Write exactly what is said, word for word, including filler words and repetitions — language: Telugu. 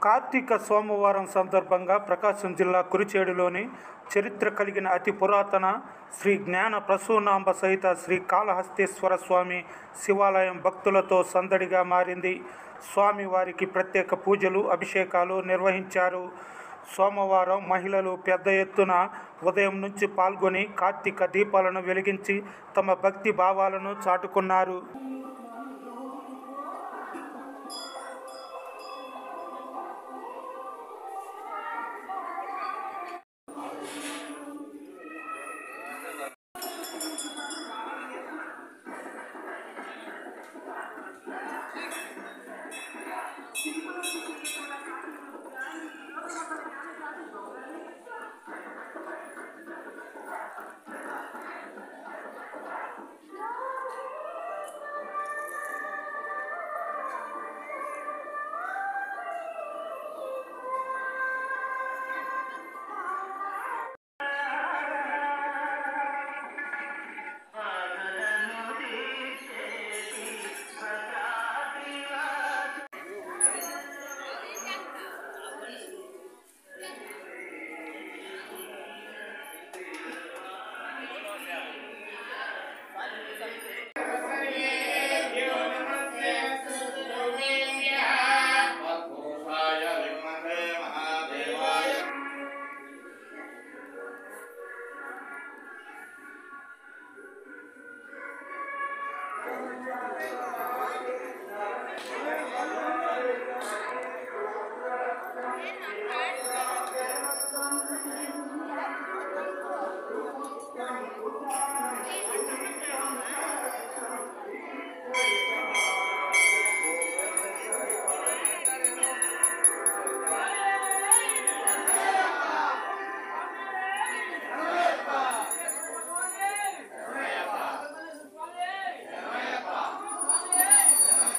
కార్తీక సోమవారం సందర్భంగా ప్రకాశం జిల్లా కురిచేడులోని చరిత్ర కలిగిన అతి పురాతన శ్రీ జ్ఞాన ప్రసూనాంబ సహిత శ్రీ కాళహస్తీశ్వర స్వామి శివాలయం భక్తులతో సందడిగా మారింది. స్వామివారికి ప్రత్యేక పూజలు, అభిషేకాలు నిర్వహించారు. సోమవారం మహిళలు పెద్ద ఎత్తున ఉదయం నుంచి పాల్గొని కార్తీక దీపాలను వెలిగించి తమ భక్తి భావాలను చాటుకున్నారు.